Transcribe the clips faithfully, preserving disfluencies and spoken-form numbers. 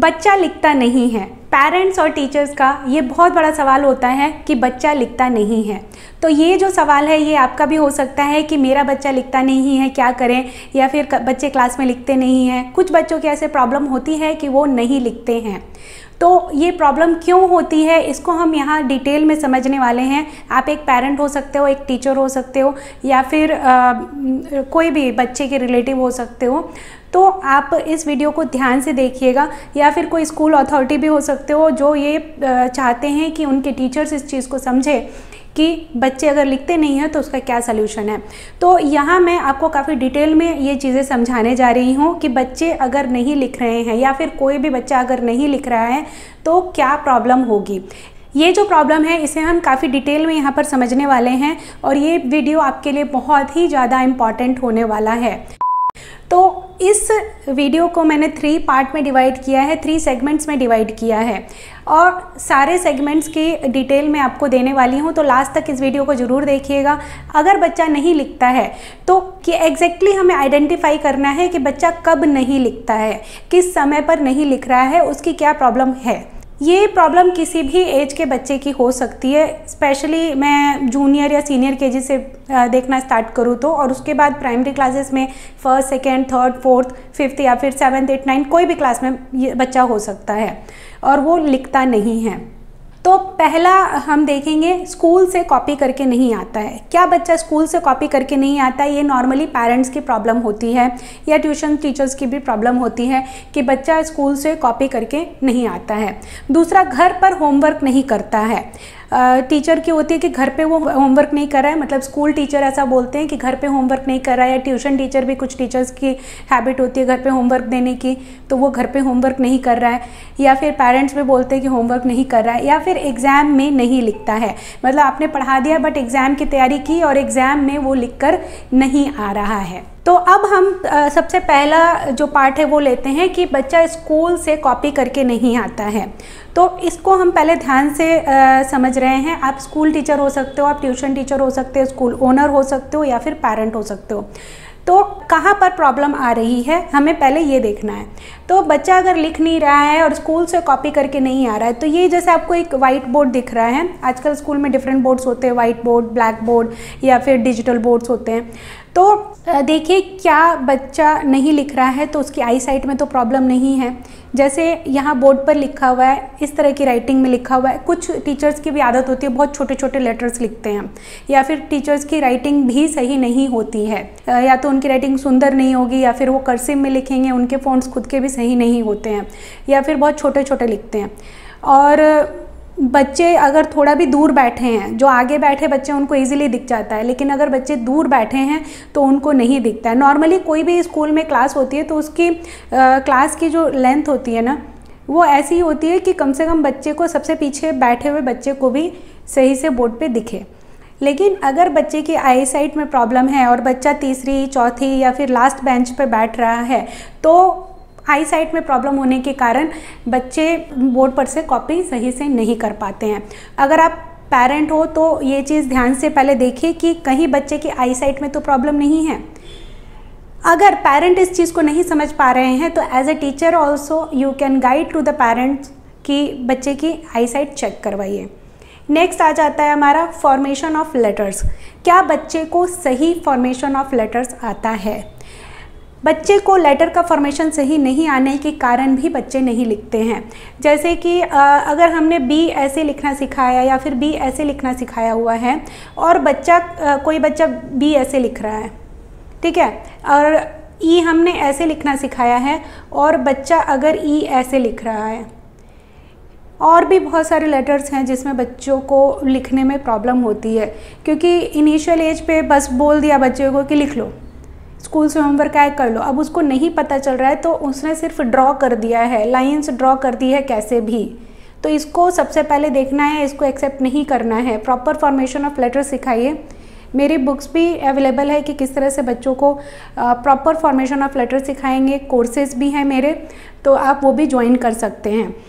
बच्चा लिखता नहीं है। पेरेंट्स और टीचर्स का ये बहुत बड़ा सवाल होता है कि बच्चा लिखता नहीं है। तो ये जो सवाल है ये आपका भी हो सकता है कि मेरा बच्चा लिखता नहीं है, क्या करें, या फिर बच्चे क्लास में लिखते नहीं हैं। कुछ बच्चों की ऐसे प्रॉब्लम होती है कि वो नहीं लिखते हैं। तो ये प्रॉब्लम क्यों होती है इसको हम यहाँ डिटेल में समझने वाले हैं। आप एक पेरेंट हो सकते हो, एक टीचर हो सकते हो, या फिर आ, कोई भी बच्चे के रिलेटिव हो सकते हो। तो आप इस वीडियो को ध्यान से देखिएगा, या फिर कोई स्कूल अथॉरिटी भी हो सकते हो जो ये चाहते हैं कि उनके टीचर्स इस चीज़ को समझे कि बच्चे अगर लिखते नहीं हैं तो उसका क्या सलूशन है। तो यहाँ मैं आपको काफ़ी डिटेल में ये चीज़ें समझाने जा रही हूँ कि बच्चे अगर नहीं लिख रहे हैं या फिर कोई भी बच्चा अगर नहीं लिख रहा है तो क्या प्रॉब्लम होगी। ये जो प्रॉब्लम है इसे हम काफ़ी डिटेल में यहाँ पर समझने वाले हैं और ये वीडियो आपके लिए बहुत ही ज़्यादा इम्पॉर्टेंट होने वाला है। तो इस वीडियो को मैंने थ्री पार्ट में डिवाइड किया है, थ्री सेगमेंट्स में डिवाइड किया है और सारे सेगमेंट्स की डिटेल मैं आपको देने वाली हूँ। तो लास्ट तक इस वीडियो को ज़रूर देखिएगा। अगर बच्चा नहीं लिखता है तो कि एग्जैक्टली हमें आइडेंटिफाई करना है कि बच्चा कब नहीं लिखता है, किस समय पर नहीं लिख रहा है, उसकी क्या प्रॉब्लम है। ये प्रॉब्लम किसी भी एज के बच्चे की हो सकती है। स्पेशली मैं जूनियर या सीनियर केजी से देखना स्टार्ट करूँ तो, और उसके बाद प्राइमरी क्लासेस में first second third fourth fifth या फिर सेवन्थ एट नाइन कोई भी क्लास में ये बच्चा हो सकता है और वो लिखता नहीं है। तो पहला हम देखेंगे स्कूल से कॉपी करके नहीं आता है। क्या बच्चा स्कूल से कॉपी करके नहीं आता है? ये नॉर्मली पेरेंट्स की प्रॉब्लम होती है या ट्यूशन टीचर्स की भी प्रॉब्लम होती है कि बच्चा स्कूल से कॉपी करके नहीं आता है। दूसरा, घर पर होमवर्क नहीं करता है। टीचर की होती है कि घर पे वो होमवर्क नहीं कर रहा है, मतलब स्कूल टीचर ऐसा बोलते हैं कि घर पे होमवर्क नहीं कर रहा है, या ट्यूशन टीचर भी, कुछ टीचर्स की हैबिट होती है घर पे होमवर्क देने की, तो वो घर पे होमवर्क नहीं कर रहा है। या फिर पेरेंट्स भी बोलते हैं कि होमवर्क नहीं कर रहा है, या फिर एग्ज़ाम में नहीं लिखता है। मतलब आपने पढ़ा दिया बट एग्ज़ाम की तैयारी की और एग्ज़ाम में वो लिख कर नहीं आ रहा है। तो अब हम आ, सबसे पहला जो पार्ट है वो लेते हैं कि बच्चा स्कूल से कॉपी करके नहीं आता है। तो इसको हम पहले ध्यान से आ, समझ रहे हैं। आप स्कूल टीचर हो सकते हो, आप ट्यूशन टीचर हो सकते हो, स्कूल ओनर हो सकते हो, या फिर पेरेंट हो सकते हो। तो कहाँ पर प्रॉब्लम आ रही है हमें पहले ये देखना है। तो बच्चा अगर लिख नहीं रहा है और स्कूल से कॉपी करके नहीं आ रहा है, तो ये जैसे आपको एक वाइट बोर्ड दिख रहा है। आजकल स्कूल में डिफरेंट बोर्ड्स होते हैं, वाइट बोर्ड, ब्लैक बोर्ड या फिर डिजिटल बोर्ड्स होते हैं। तो देखिए, क्या बच्चा नहीं लिख रहा है तो उसकी आई साइट में तो प्रॉब्लम नहीं है। जैसे यहाँ बोर्ड पर लिखा हुआ है, इस तरह की राइटिंग में लिखा हुआ है। कुछ टीचर्स की भी आदत होती है बहुत छोटे छोटे लेटर्स लिखते हैं, या फिर टीचर्स की राइटिंग भी सही नहीं होती है, या तो उनकी राइटिंग सुंदर नहीं होगी, या फिर वो कर्सिव में लिखेंगे, उनके फ़ॉन्ट्स खुद के भी सही नहीं होते हैं, या फिर बहुत छोटे छोटे लिखते हैं। और बच्चे अगर थोड़ा भी दूर बैठे हैं, जो आगे बैठे बच्चे उनको इजीली दिख जाता है, लेकिन अगर बच्चे दूर बैठे हैं तो उनको नहीं दिखता है। नॉर्मली कोई भी स्कूल में क्लास होती है तो उसकी आ, क्लास की जो लेंथ होती है ना, वो ऐसी होती है कि कम से कम बच्चे को, सबसे पीछे बैठे हुए बच्चे को भी सही से बोर्ड पे दिखे। लेकिन अगर बच्चे की आई साइट में प्रॉब्लम है और बच्चा तीसरी चौथी या फिर लास्ट बेंच पे बैठ रहा है, तो आई साइट में प्रॉब्लम होने के कारण बच्चे बोर्ड पर से कॉपी सही से नहीं कर पाते हैं। अगर आप पेरेंट हो तो ये चीज़ ध्यान से पहले देखिए कि कहीं बच्चे की आई साइट में तो प्रॉब्लम नहीं है। अगर पेरेंट इस चीज़ को नहीं समझ पा रहे हैं तो as a teacher also you can guide to the parents कि बच्चे की आई साइट चेक करवाइए। नेक्स्ट आ जाता है हमारा फॉर्मेशन ऑफ लेटर्स। क्या बच्चे को सही फॉर्मेशन ऑफ लेटर्स आता है? बच्चे को लेटर का फॉर्मेशन सही नहीं आने के कारण भी बच्चे नहीं लिखते हैं। जैसे कि अगर हमने बी ऐसे लिखना सिखाया या फिर बी ऐसे लिखना सिखाया हुआ है और बच्चा, कोई बच्चा बी ऐसे लिख रहा है, ठीक है, और ई हमने ऐसे लिखना सिखाया है और बच्चा अगर ई ऐसे लिख रहा है। और भी बहुत सारे लेटर्स हैं जिसमें बच्चों को लिखने में प्रॉब्लम होती है, क्योंकि इनिशियल एज पे बस बोल दिया बच्चे को कि लिख लो, स्कूल से होमवर्क आए कर लो। अब उसको नहीं पता चल रहा है तो उसने सिर्फ ड्रॉ कर दिया है, लाइंस ड्रॉ कर दी है कैसे भी। तो इसको सबसे पहले देखना है, इसको एक्सेप्ट नहीं करना है। प्रॉपर फॉर्मेशन ऑफ लेटर सिखाइए। मेरी बुक्स भी अवेलेबल है कि किस तरह से बच्चों को प्रॉपर फॉर्मेशन ऑफ लेटर सिखाएंगे। कोर्सेज भी हैं मेरे, तो आप वो भी ज्वाइन कर सकते हैं।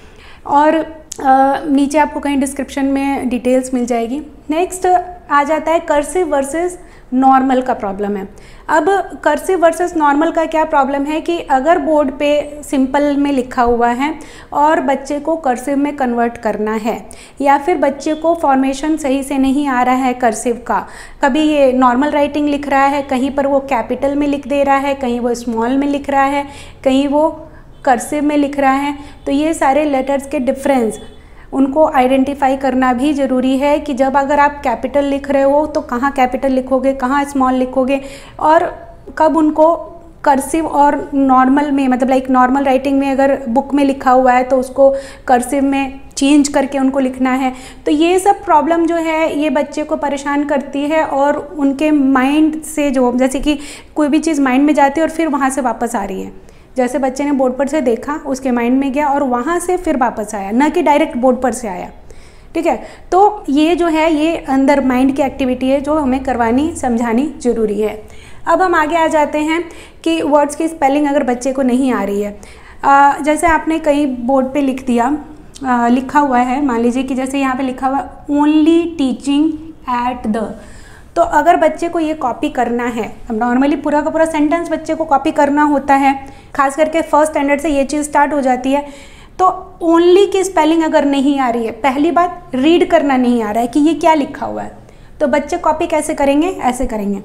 और आ, नीचे आपको कहीं डिस्क्रिप्शन में डिटेल्स मिल जाएगी। नेक्स्ट आ जाता है कर्सिव वर्सेस नॉर्मल का प्रॉब्लम है। अब कर्सिव वर्सेस नॉर्मल का क्या प्रॉब्लम है कि अगर बोर्ड पे सिंपल में लिखा हुआ है और बच्चे को कर्सिव में कन्वर्ट करना है, या फिर बच्चे को फॉर्मेशन सही से नहीं आ रहा है कर्सिव का, कभी ये नॉर्मल राइटिंग लिख रहा है, कहीं पर वो कैपिटल में लिख दे रहा है, कहीं वो स्मॉल में लिख रहा है, कहीं वो कर्सिव में लिख रहा है, तो ये सारे लेटर्स के डिफरेंस उनको आइडेंटिफाई करना भी ज़रूरी है कि जब अगर आप कैपिटल लिख रहे हो तो कहाँ कैपिटल लिखोगे, कहाँ स्मॉल लिखोगे, और कब उनको कर्सिव और नॉर्मल में, मतलब लाइक नॉर्मल राइटिंग में अगर बुक में लिखा हुआ है तो उसको कर्सिव में चेंज करके उनको लिखना है। तो ये सब प्रॉब्लम जो है ये बच्चे को परेशान करती है और उनके माइंड से, जो जैसे कि कोई भी चीज़ माइंड में जाती है और फिर वहाँ से वापस आ रही है, जैसे बच्चे ने बोर्ड पर से देखा, उसके माइंड में गया और वहाँ से फिर वापस आया, न कि डायरेक्ट बोर्ड पर से आया। ठीक है, तो ये जो है ये अंदर माइंड की एक्टिविटी है जो हमें करवानी समझानी जरूरी है। अब हम आगे आ जाते हैं कि वर्ड्स की स्पेलिंग अगर बच्चे को नहीं आ रही है, आ, जैसे आपने कहीं बोर्ड पे लिख दिया, आ, लिखा हुआ है, मान लीजिए कि जैसे यहाँ पे लिखा हुआ ओनली टीचिंग एट द, तो अगर बच्चे को ये कॉपी करना है, अब नॉर्मली पूरा का पूरा सेंटेंस बच्चे को कॉपी करना होता है, खास करके फर्स्ट स्टैंडर्ड से ये चीज़ स्टार्ट हो जाती है। तो ओनली की स्पेलिंग अगर नहीं आ रही है, पहली बात रीड करना नहीं आ रहा है कि ये क्या लिखा हुआ है, तो बच्चे कॉपी कैसे करेंगे, ऐसे करेंगे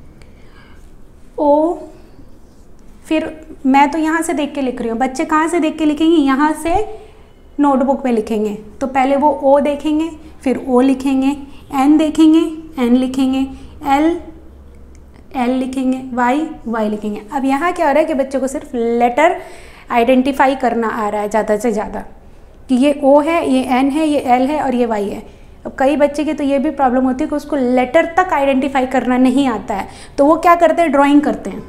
ओ, फिर मैं तो यहाँ से देख के लिख रही हूँ, बच्चे कहाँ से देख के लिखेंगे, यहाँ से नोटबुक में लिखेंगे। तो पहले वो ओ देखेंगे, फिर ओ लिखेंगे, एन देखेंगे, एन लिखेंगे, एल एल लिखेंगे, वाई वाई लिखेंगे। अब यहाँ क्या हो रहा है कि बच्चों को सिर्फ लेटर आइडेंटिफाई करना आ रहा है ज़्यादा से ज़्यादा, कि ये ओ है, ये एन है, ये एल है और ये वाई है। अब कई बच्चे की तो ये भी प्रॉब्लम होती है कि उसको लेटर तक आइडेंटिफाई करना नहीं आता है, तो वो क्या करते हैं, ड्राइंग करते हैं।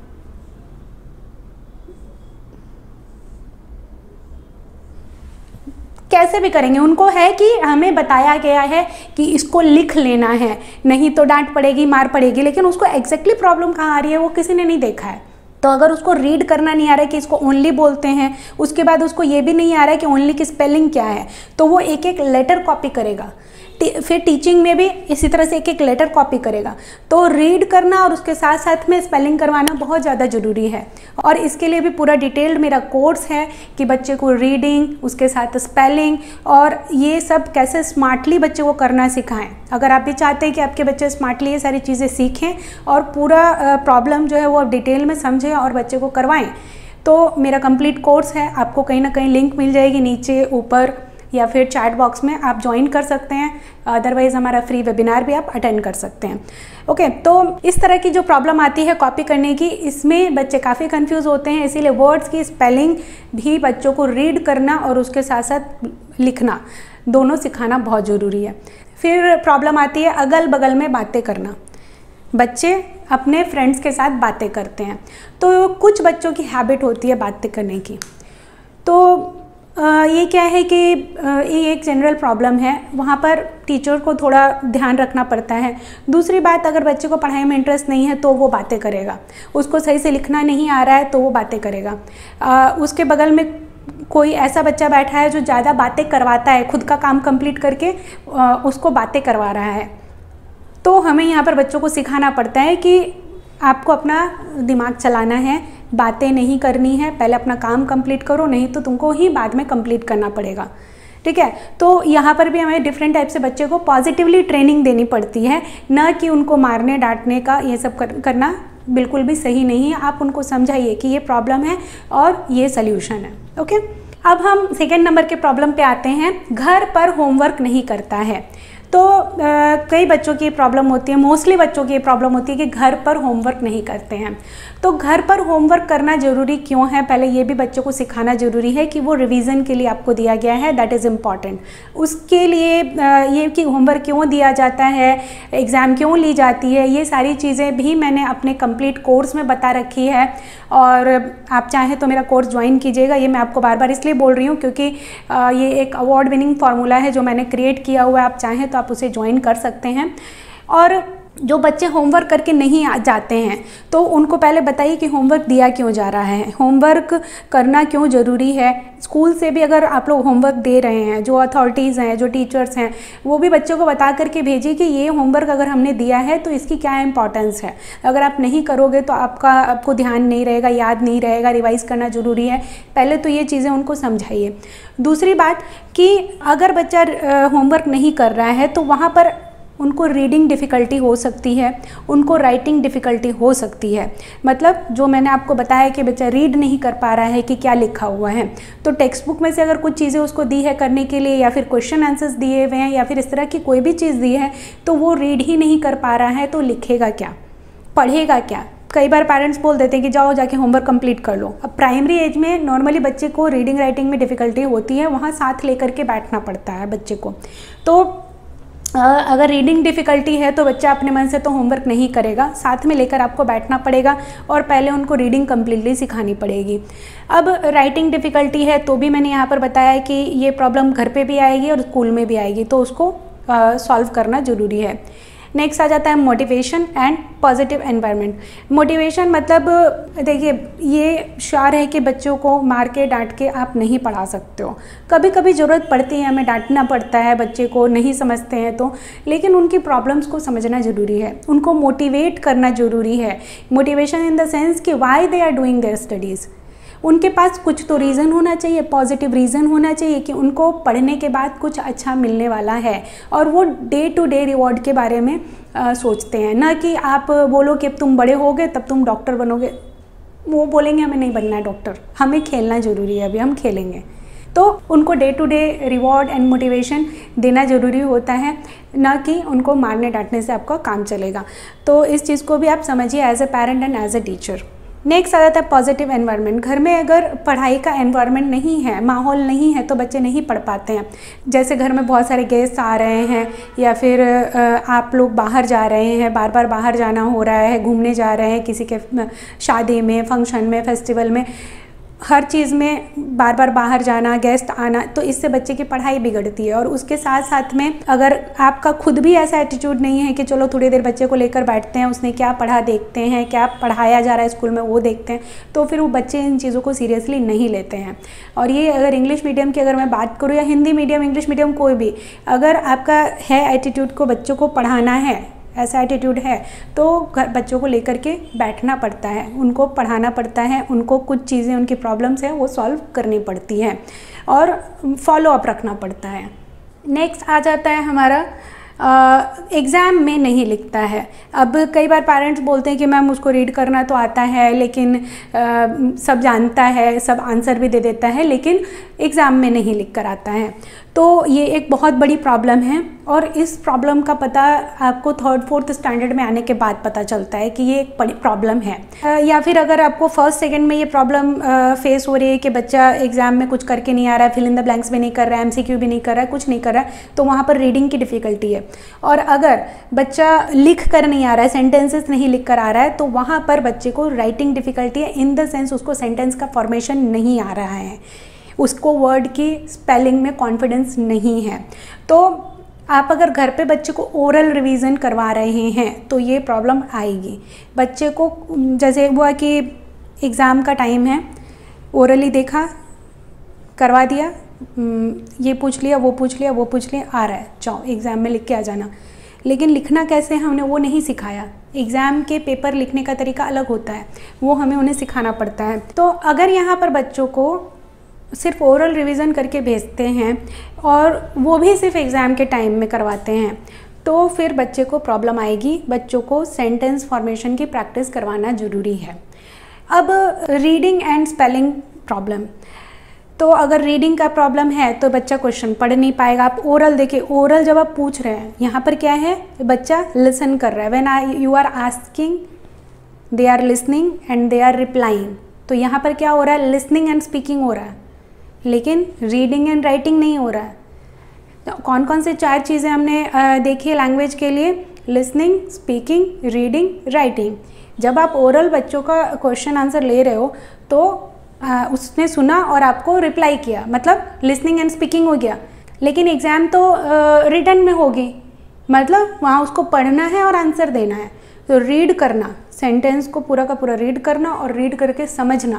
कैसे भी करेंगे, उनको है कि हमें बताया गया है कि इसको लिख लेना है, नहीं तो डांट पड़ेगी, मार पड़ेगी, लेकिन उसको एग्जैक्टली प्रॉब्लम कहाँ आ रही है वो किसी ने नहीं देखा है। तो अगर उसको रीड करना नहीं आ रहा है कि इसको ओनली बोलते हैं, उसके बाद उसको ये भी नहीं आ रहा है कि ओनली की स्पेलिंग क्या है, तो वो एक एक लेटर कॉपी करेगा। फिर टीचिंग में भी इसी तरह से एक एक लेटर कॉपी करेगा। तो रीड करना और उसके साथ साथ में स्पेलिंग करवाना बहुत ज़्यादा ज़रूरी है, और इसके लिए भी पूरा डिटेल्ड मेरा कोर्स है कि बच्चे को रीडिंग, उसके साथ स्पेलिंग और ये सब कैसे स्मार्टली बच्चे को करना सिखाएं। अगर आप भी चाहते हैं कि आपके बच्चे स्मार्टली ये सारी चीज़ें सीखें और पूरा प्रॉब्लम जो है वो डिटेल में समझें और बच्चे को करवाएं, तो मेरा कंप्लीट कोर्स है। आपको कहीं ना कहीं लिंक मिल जाएगी नीचे ऊपर या फिर चैट बॉक्स में, आप ज्वाइन कर सकते हैं, अदरवाइज़ हमारा फ्री वेबिनार भी आप अटेंड कर सकते हैं। ओके, तो इस तरह की जो प्रॉब्लम आती है कॉपी करने की, इसमें बच्चे काफ़ी कंफ्यूज होते हैं, इसीलिए वर्ड्स की स्पेलिंग भी बच्चों को रीड करना और उसके साथ साथ लिखना दोनों सिखाना बहुत ज़रूरी है। फिर प्रॉब्लम आती है अगल बगल में बातें करना। बच्चे अपने फ्रेंड्स के साथ बातें करते हैं, तो कुछ बच्चों की हैबिट होती है बातें करने की, तो आ, ये क्या है कि ये एक जनरल प्रॉब्लम है, वहाँ पर टीचर को थोड़ा ध्यान रखना पड़ता है। दूसरी बात, अगर बच्चे को पढ़ाई में इंटरेस्ट नहीं है तो वो बातें करेगा, उसको सही से लिखना नहीं आ रहा है तो वो बातें करेगा। आ, उसके बगल में कोई ऐसा बच्चा बैठा है जो ज़्यादा बातें करवाता है, खुद का काम कंप्लीट करके आ, उसको बातें करवा रहा है, तो हमें यहाँ पर बच्चों को सिखाना पड़ता है कि आपको अपना दिमाग चलाना है, बातें नहीं करनी है, पहले अपना काम कंप्लीट करो, नहीं तो तुमको ही बाद में कंप्लीट करना पड़ेगा। ठीक है, तो यहाँ पर भी हमें डिफरेंट टाइप से बच्चे को पॉजिटिवली ट्रेनिंग देनी पड़ती है, न कि उनको मारने डांटने का ये सब कर, करना बिल्कुल भी सही नहीं है। आप उनको समझाइए कि ये प्रॉब्लम है और ये सल्यूशन है। ओके, अब हम सेकेंड नंबर के प्रॉब्लम पे आते हैं, घर पर होमवर्क नहीं करता है। तो आ, कई बच्चों की प्रॉब्लम होती है, मोस्टली बच्चों की प्रॉब्लम होती है कि घर पर होमवर्क नहीं करते हैं। तो घर पर होमवर्क करना ज़रूरी क्यों है, पहले ये भी बच्चों को सिखाना ज़रूरी है कि वो रिवीजन के लिए आपको दिया गया है, दैट इज़ इम्पॉर्टेंट। उसके लिए आ, ये कि होमवर्क क्यों दिया जाता है, एग्ज़ाम क्यों ली जाती है, ये सारी चीज़ें भी मैंने अपने कंप्लीट कोर्स में बता रखी है, और आप चाहें तो मेरा कोर्स ज्वाइन कीजिएगा। ये मैं आपको बार बार इसलिए बोल रही हूँ क्योंकि आ, ये एक अवार्ड विनिंग फार्मूला है जो मैंने क्रिएट किया हुआ है, आप चाहें तो आप उसे ज्वाइन कर सकते हैं। और जो बच्चे होमवर्क करके नहीं आ जाते हैं तो उनको पहले बताइए कि होमवर्क दिया क्यों जा रहा है, होमवर्क करना क्यों ज़रूरी है। स्कूल से भी अगर आप लोग होमवर्क दे रहे हैं, जो अथॉरिटीज़ हैं, जो टीचर्स हैं, वो भी बच्चों को बता करके भेजिए कि ये होमवर्क अगर हमने दिया है तो इसकी क्या इंपॉर्टेंस है। अगर आप नहीं करोगे तो आपका आपको ध्यान नहीं रहेगा, याद नहीं रहेगा, रिवाइज करना ज़रूरी है। पहले तो ये चीज़ें उनको समझाइए। दूसरी बात कि अगर बच्चा होमवर्क नहीं कर रहा है तो वहाँ पर उनको रीडिंग डिफ़िकल्टी हो सकती है, उनको राइटिंग डिफ़िकल्टी हो सकती है। मतलब जो मैंने आपको बताया कि बच्चा रीड नहीं कर पा रहा है कि क्या लिखा हुआ है, तो टेक्स्ट बुक में से अगर कुछ चीज़ें उसको दी है करने के लिए या फिर क्वेश्चन आंसर्स दिए हुए हैं या फिर इस तरह की कोई भी चीज़ दी है तो वो रीड ही नहीं कर पा रहा है तो लिखेगा क्या, पढ़ेगा क्या। कई बार पेरेंट्स बोल देते हैं कि जाओ जाके होमवर्क कंप्लीट कर लो। अब प्राइमरी एज में नॉर्मली बच्चे को रीडिंग राइटिंग में डिफ़िकल्टी होती है, वहाँ साथ लेकर के बैठना पड़ता है बच्चे को। तो अगर रीडिंग डिफ़िकल्टी है तो बच्चा अपने मन से तो होमवर्क नहीं करेगा, साथ में लेकर आपको बैठना पड़ेगा और पहले उनको रीडिंग कम्प्लीटली सिखानी पड़ेगी। अब राइटिंग डिफ़िकल्टी है तो भी मैंने यहाँ पर बताया कि ये प्रॉब्लम घर पे भी आएगी और स्कूल में भी आएगी, तो उसको सॉल्व करना ज़रूरी है। नेक्स्ट आ जाता है motivation and positive environment. Motivation मतलब देखिए ये श्योर है कि बच्चों को मार के डांट के आप नहीं पढ़ा सकते हो। कभी कभी ज़रूरत पड़ती है, हमें डांटना पड़ता है, बच्चे को नहीं समझते हैं तो, लेकिन उनकी प्रॉब्लम्स को समझना ज़रूरी है, उनको मोटिवेट करना ज़रूरी है। मोटिवेशन इन द सेंस कि why they are doing their studies. उनके पास कुछ तो रीज़न होना चाहिए, पॉजिटिव रीज़न होना चाहिए कि उनको पढ़ने के बाद कुछ अच्छा मिलने वाला है और वो डे टू डे रिवॉर्ड के बारे में आ, सोचते हैं। ना कि आप बोलो कि अब तुम बड़े होगे तब तुम डॉक्टर बनोगे, वो बोलेंगे हमें नहीं बनना है डॉक्टर, हमें खेलना ज़रूरी है, अभी हम खेलेंगे। तो उनको day to day reward and motivation देना ज़रूरी होता है, ना कि उनको मारने डांटने से आपका काम चलेगा। तो इस चीज़ को भी आप समझिए as a parent and as a teacher. Next आ जाता है पॉजिटिव एनवायरनमेंट। घर में अगर पढ़ाई का एनवायरनमेंट नहीं है, माहौल नहीं है, तो बच्चे नहीं पढ़ पाते हैं। जैसे घर में बहुत सारे गेस्ट आ रहे हैं या फिर आप लोग बाहर जा रहे हैं, बार बार बाहर जाना हो रहा है, घूमने जा रहे हैं किसी के शादी में, फंक्शन में, फेस्टिवल में, हर चीज़ में बार बार बाहर जाना, गेस्ट आना, तो इससे बच्चे की पढ़ाई बिगड़ती है। और उसके साथ साथ में अगर आपका खुद भी ऐसा एटीट्यूड नहीं है कि चलो थोड़ी देर बच्चे को लेकर बैठते हैं, उसने क्या पढ़ा देखते हैं, क्या पढ़ाया जा रहा है स्कूल में वो देखते हैं, तो फिर वो बच्चे इन चीज़ों को सीरियसली नहीं लेते हैं। और ये अगर इंग्लिश मीडियम की अगर मैं बात करूँ या हिंदी मीडियम, इंग्लिश मीडियम, कोई भी, अगर आपका है एटीट्यूड को बच्चों को पढ़ाना है, ऐसा एटीट्यूड है, तो घर बच्चों को लेकर के बैठना पड़ता है, उनको पढ़ाना पड़ता है, उनको कुछ चीज़ें, उनकी प्रॉब्लम्स हैं वो सॉल्व करनी पड़ती हैं और फॉलो अप रखना पड़ता है। नेक्स्ट आ जाता है हमारा एग्ज़ाम में नहीं लिखता है। अब कई बार पेरेंट्स बोलते हैं कि मैम उसको रीड करना तो आता है, लेकिन आ, सब जानता है, सब आंसर भी दे देता है, लेकिन एग्ज़ाम में नहीं लिख कर आता है। तो ये एक बहुत बड़ी प्रॉब्लम है और इस प्रॉब्लम का पता आपको थर्ड फोर्थ स्टैंडर्ड में आने के बाद पता चलता है कि ये एक बड़ी प्रॉब्लम है। या फिर अगर आपको फर्स्ट सेकंड में ये प्रॉब्लम फेस हो रही है कि बच्चा एग्ज़ाम में कुछ करके नहीं आ रहा है, फिल इन द ब्लैंक्स भी नहीं कर रहा है, एमसीक्यू भी नहीं कर रहा है, कुछ नहीं कर रहा है, तो वहाँ पर रीडिंग की डिफ़िकल्टी है। और अगर बच्चा लिख कर नहीं आ रहा है, सेंटेंसेस नहीं लिख कर आ रहा है, तो वहाँ पर बच्चे को राइटिंग डिफ़िकल्टी है, इन द सेंस उसको सेंटेंस का फॉर्मेशन नहीं आ रहा है, उसको वर्ड की स्पेलिंग में कॉन्फिडेंस नहीं है। तो आप अगर घर पे बच्चे को ओरल रिवीजन करवा रहे हैं तो ये प्रॉब्लम आएगी। बच्चे को जैसे हुआ कि एग्ज़ाम का टाइम है, ओरली देखा, करवा दिया, ये पूछ लिया, वो पूछ लिया, वो पूछ लिया, आ रहा है, जाओ एग्ज़ाम में लिख के आ जाना, लेकिन लिखना कैसे हमने वो नहीं सिखाया। एग्ज़ाम के पेपर लिखने का तरीका अलग होता है, वो हमें उन्हें सिखाना पड़ता है। तो अगर यहाँ पर बच्चों को सिर्फ ओरल रिवीजन करके भेजते हैं और वो भी सिर्फ एग्ज़ाम के टाइम में करवाते हैं, तो फिर बच्चे को प्रॉब्लम आएगी। बच्चों को सेंटेंस फॉर्मेशन की प्रैक्टिस करवाना ज़रूरी है। अब रीडिंग एंड स्पेलिंग प्रॉब्लम, तो अगर रीडिंग का प्रॉब्लम है तो बच्चा क्वेश्चन पढ़ नहीं पाएगा। आप ओरल देखिए, ओरल जब आप पूछ रहे हैं, यहाँ पर क्या है, बच्चा लिसन कर रहा है। When I you are asking, they are listening and they are replying. तो यहाँ पर क्या हो रहा है, लिसनिंग एंड स्पीकिंग हो रहा है, लेकिन रीडिंग एंड राइटिंग नहीं हो रहा है। तो कौन कौन से चार चीज़ें हमने देखी है लैंग्वेज के लिए, लिसनिंग, स्पीकिंग, रीडिंग, राइटिंग। जब आप ओरल बच्चों का क्वेश्चन आंसर ले रहे हो तो आ, उसने सुना और आपको रिप्लाई किया, मतलब लिसनिंग एंड स्पीकिंग हो गया। लेकिन एग्ज़ाम तो रिटन में होगी, मतलब वहाँ उसको पढ़ना है और आंसर देना है। तो रीड करना, सेंटेंस को पूरा का पूरा रीड करना और रीड करके समझना,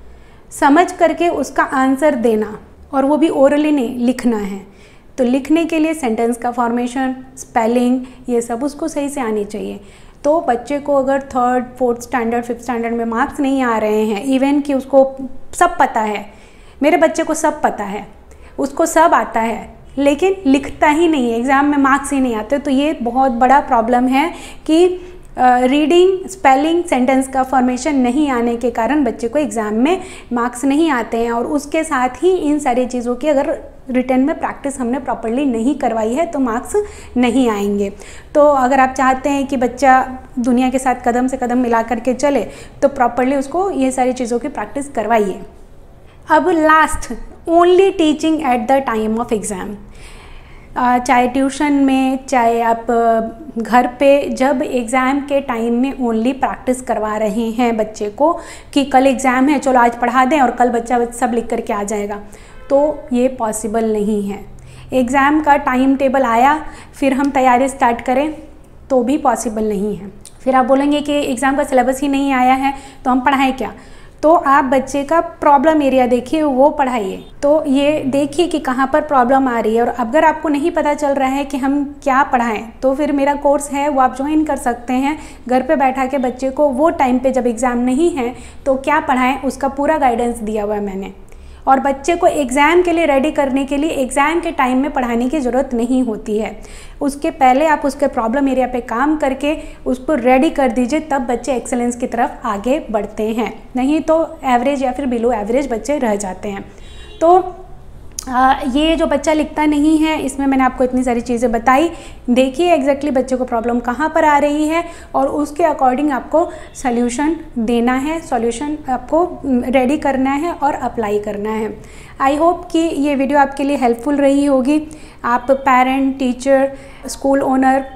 समझ करके उसका आंसर देना, और वो भी ओरली नहीं, लिखना है। तो लिखने के लिए सेंटेंस का फॉर्मेशन, स्पेलिंग, ये सब उसको सही से आनी चाहिए। तो बच्चे को अगर third fourth standard fifth standard में मार्क्स नहीं आ रहे हैं, इवन कि उसको सब पता है, मेरे बच्चे को सब पता है, उसको सब आता है, लेकिन लिखता ही नहीं है, एग्ज़ाम में मार्क्स ही नहीं आते, तो ये बहुत बड़ा प्रॉब्लम है कि रीडिंग, स्पेलिंग, सेंटेंस का फॉर्मेशन नहीं आने के कारण बच्चे को एग्ज़ाम में मार्क्स नहीं आते हैं। और उसके साथ ही इन सारी चीज़ों की अगर रिटर्न में प्रैक्टिस हमने प्रॉपरली नहीं करवाई है तो मार्क्स नहीं आएंगे। तो अगर आप चाहते हैं कि बच्चा दुनिया के साथ कदम से कदम मिला करके चले, तो प्रॉपरली उसको ये सारी चीज़ों की प्रैक्टिस करवाइए। अब last, only teaching at the time of exam. चाहे ट्यूशन में, चाहे आप घर पे, जब एग्ज़ाम के टाइम में ओनली प्रैक्टिस करवा रहे हैं बच्चे को कि कल एग्ज़ाम है, चलो आज पढ़ा दें और कल बच्चा सब लिख करके आ जाएगा, तो ये पॉसिबल नहीं है। एग्ज़ाम का टाइम टेबल आया, फिर हम तैयारी स्टार्ट करें तो भी पॉसिबल नहीं है। फिर आप बोलेंगे कि एग्ज़ाम का सिलेबस ही नहीं आया है तो हम पढ़ाएं क्या? तो आप बच्चे का प्रॉब्लम एरिया देखिए, वो पढ़ाइए। तो ये देखिए कि कहाँ पर प्रॉब्लम आ रही है, और अगर आपको नहीं पता चल रहा है कि हम क्या पढ़ाएं, तो फिर मेरा कोर्स है वो आप ज्वाइन कर सकते हैं। घर पे बैठा के बच्चे को वो टाइम पे जब एग्ज़ाम नहीं है तो क्या पढ़ाएं, उसका पूरा गाइडेंस दिया हुआ है मैंने। और बच्चे को एग्ज़ाम के लिए रेडी करने के लिए एग्ज़ाम के टाइम में पढ़ाने की ज़रूरत नहीं होती है। उसके पहले आप उसके प्रॉब्लम एरिया पे काम करके उसको रेडी कर दीजिए, तब बच्चे एक्सेलेंस की तरफ आगे बढ़ते हैं। नहीं तो एवरेज या फिर बिलो एवरेज बच्चे रह जाते हैं। तो आ, ये जो बच्चा लिखता नहीं है, इसमें मैंने आपको इतनी सारी चीज़ें बताई। देखिए एग्जैक्टली बच्चे को प्रॉब्लम कहाँ पर आ रही है और उसके अकॉर्डिंग आपको सॉल्यूशन देना है, सॉल्यूशन आपको रेडी करना है और अप्लाई करना है। आई होप कि ये वीडियो आपके लिए हेल्पफुल रही होगी। आप पेरेंट, टीचर, स्कूल ओनर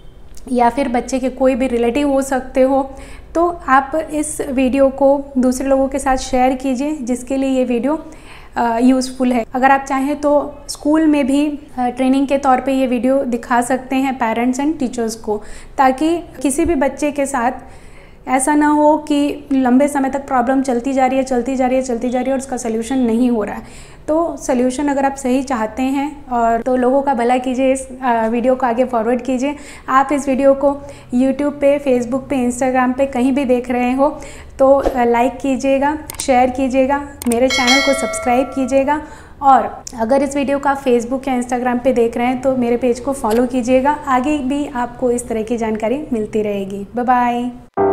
या फिर बच्चे के कोई भी रिलेटिव हो सकते हो, तो आप इस वीडियो को दूसरे लोगों के साथ शेयर कीजिए जिसके लिए ये वीडियो यूज़फुल है। अगर आप चाहें तो स्कूल में भी ट्रेनिंग के तौर पे ये वीडियो दिखा सकते हैं पेरेंट्स एंड टीचर्स को, ताकि किसी भी बच्चे के साथ ऐसा ना हो कि लंबे समय तक प्रॉब्लम चलती जा रही है चलती जा रही है चलती जा रही है और उसका सल्यूशन नहीं हो रहा है। तो सल्यूशन अगर आप सही चाहते हैं और तो लोगों का भला कीजिए, इस वीडियो को आगे फॉरवर्ड कीजिए। आप इस वीडियो को यूट्यूब पे, फेसबुक पे, इंस्टाग्राम पे कहीं भी देख रहे हो तो लाइक कीजिएगा, शेयर कीजिएगा, मेरे चैनल को सब्सक्राइब कीजिएगा, और अगर इस वीडियो को आप फेसबुक या इंस्टाग्राम पे देख रहे हैं तो मेरे पेज को फॉलो कीजिएगा। आगे भी आपको इस तरह की जानकारी मिलती रहेगी। Bye bye.